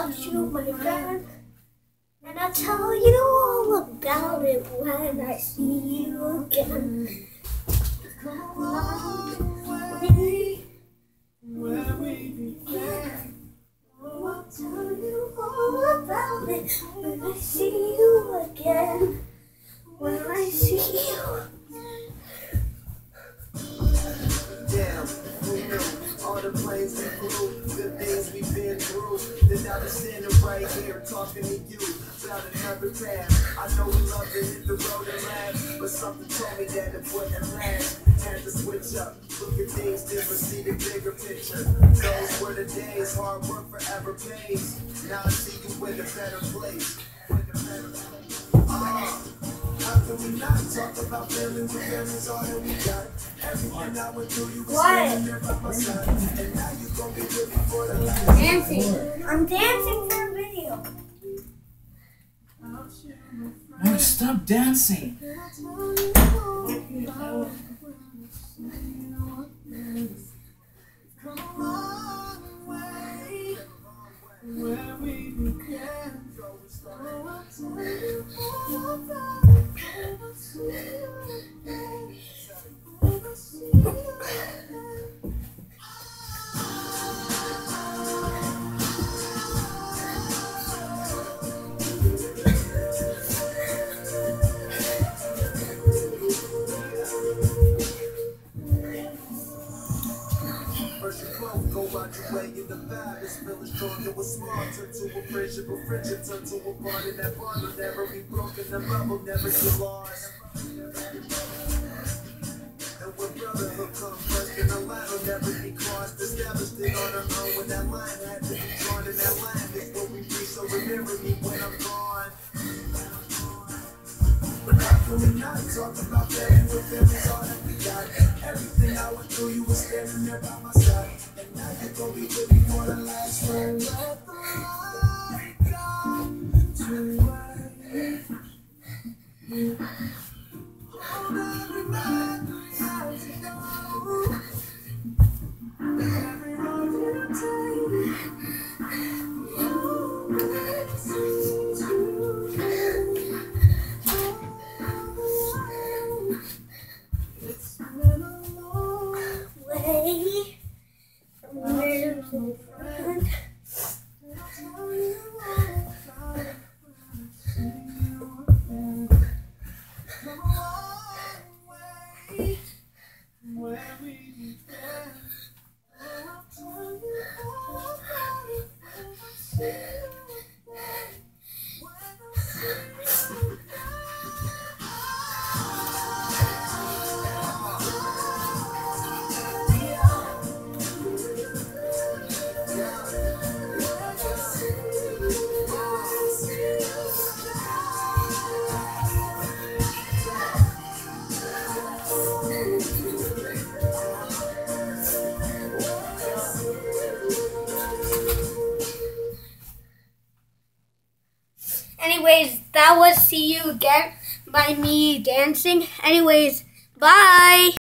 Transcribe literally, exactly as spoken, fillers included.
about you, my friend. And I'll tell you all about it when I see you again. Come along way, where we began. Oh, I'll tell you all about it when I see you again. When I see you. Damn, who knew? All the planes we flew, the things we've been through. Then now I'm standing right here talking to you about another path. I know we love to hit the road and laugh, but something told me that it wouldn't last. Had to switch up, look at things different, see the bigger picture. Those were the days, hard work forever pays. Now I see you in a better place. In a better place. Uh-huh. How can we not talk about family when family's all that we got? Everything I went through, you was standing there by my side. And now you gon' be with me for the life. Dancing. I'm dancing for a video. No, stop dancing. Come a long way, where we began. Oh, I'll tell you all about it when I see you again. When I see you again. First you close, go out your way in the vibe. It's feeling strong, it was small. Turn to a friendship, a friendship turn to a bond. And that bond will never be broken, the love will never get lost. And when brotherhood comes first, then the line will never be crossed. Established it on our own when that line had to be drawn. And that line is what we be, so remember me when I'm gone. But how can we not talk about family when family's all that we got? Everything I went through, you were standing there by my side. And now you're gonna be with me for the last run. Let the light come to wait. Hold every memory as you go. Every road you take, always seems to end. It's been a long Way from where to friend. I'll tell you all about it when I see you again. Come a long way, where we began. Oh, I'll tell you all about it when I see you again. When I see you again. Anyways, that was See You Again by me dancing. Anyways, bye.